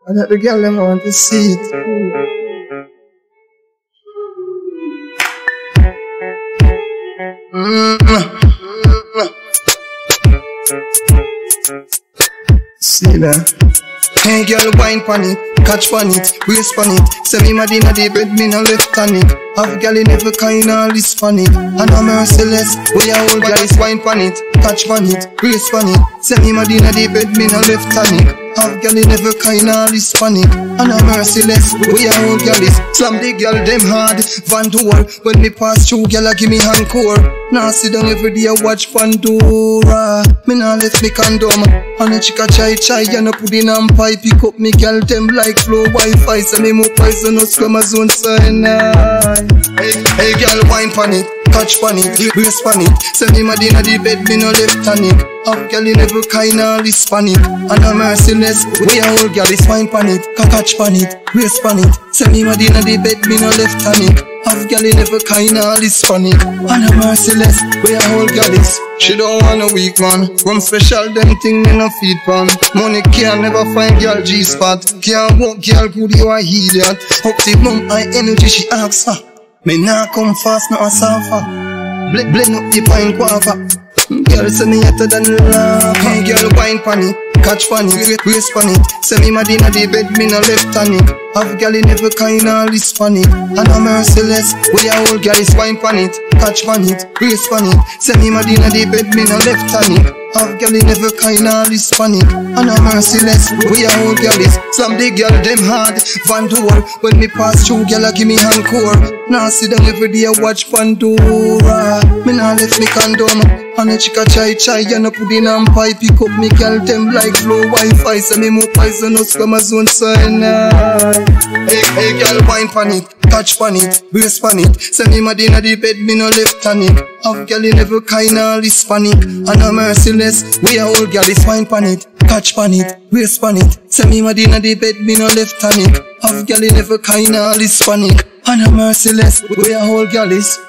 And that the girl them want to see it. See that? Hey girl, wine pon it, catch pon it, brace pon it. Say me mad inna the bed, me no left on it. Have girl in every kind of list pon it. And I'm merciless, we a whole girl is wine pon it, catch pon it, brace pon it. Say me mad inna the bed, me no left on it. Have girl in every kind of list pon it. And I'm merciless, we a whole girl is. Slam the girl them hard, Van Door. When me pass through, girl a give me encore. Now sit down every day watch Pandora. Me nah left me condom. And a chica chai and a pudding and pie. Pick up me girl them like flow Wi-Fi. Say me more poisonous from a zone cyanide. Hey girl wine pon it, catch pon it, brace pon it. Say me mad inna the bed, me no left on it. Have girl in every kind of list pon it. And I'm merciless, we a whole girl is wine pon it, catch pon it, brace pon it. Say me mad inna the bed, me no left on it. Have girl in every kind of list pon it. And I'm merciless, we a whole girl is. She don't want a weak man. From special them thing me no feed pan. Money can never find girl G-spot. Can't walk girl good, you a idiot. Up the mum high energy she asks for. Me nah come fast, not a suffer. Blend up the pine guava. Girl say me hotter than lava. Hey girl wine pon it, catch pon it, brace pon it. Say me mad inna the bed, me no left on it. Have girl in every kind of list pon it. And I'm merciless, we a whole girl is wine pon it, catch pon it, brace pon it. Say me mad inna the bed, me no left on it. Have girl in every kind of list pon it. And I'm merciless, we a whole girl is. Slam the girl them hard, Van Door. When me pass through, girl a give me encore. Now sit down every day watch Pandora. Me nah left me condom. And a chica chai and a pudding and pie. Pick up me girl them like flow Wi-Fi. Say me more poisonous from a zone cyanide. Hey girl wine pon it, catch pon it, brace pon it. Say me mad inna the bed, me no left on it. Have girl in every kind of list pon it. And I'm merciless, we a whole girl is wine pon it, catch pon it, brace pon it. Say me mad inna the bed, me no left on it. Have girl in every kind of list pon it. And I'm merciless, we a whole girl is.